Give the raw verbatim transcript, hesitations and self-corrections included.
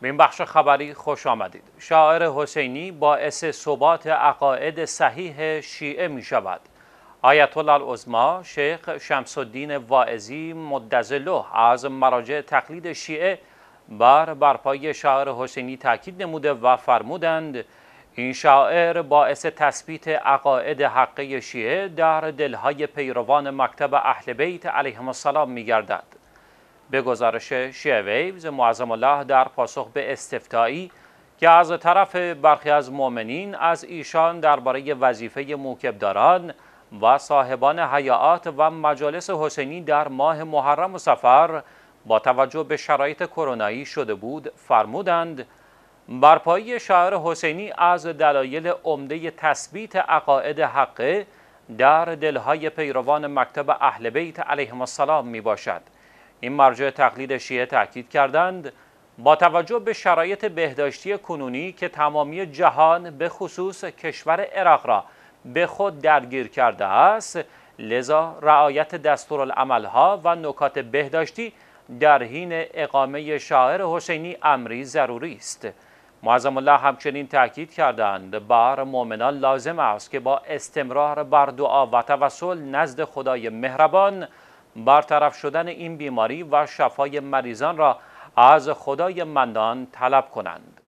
به این بخش خبری خوش آمدید. شاعر حسینی باعث ثبات عقاید صحیح شیعه می شود. آیت الله العظما شیخ شمس الدین واعظی مدظله از مراجع تقلید شیعه بر برپایی شاعر حسینی تاکید نموده و فرمودند این شاعر باعث تثبیت عقاید حقه شیعه در دلهای پیروان مکتب اهل بیت علیهم السلام می گردد. به گزارش شیعه ویوز، معظم الله در پاسخ به استفتایی که از طرف برخی از مؤمنین از ایشان درباره وظیفه موکبداران و صاحبان هیئات و مجالس حسینی در ماه محرم و صفر با توجه به شرایط کرونایی شده بود، فرمودند برپایی شاعر حسینی از دلایل عمده تثبیت عقاید حقه در دلهای پیروان مکتب اهل بیت علیهم السلام می باشد. این مرجع تقلید شیعه تاکید کردند با توجه به شرایط بهداشتی کنونی که تمامی جهان به خصوص کشور عراق را به خود درگیر کرده است، لذا رعایت دستورالعملها و نکات بهداشتی در حین اقامه شاعر حسینی امری ضروری است. معظم الله همچنین تاکید کردند بر مؤمنان لازم است که با استمرار بر دعا و توسل نزد خدای مهربان برطرف شدن این بیماری و شفای مریضان را از خدای منان طلب کنند.